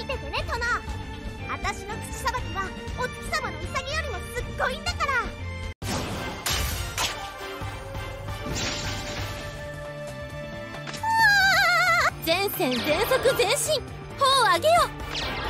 ててね、殿。私の土さばきはお月様のウサギよりもすっごいんだから。 全戦全速前進、砲を上げよ。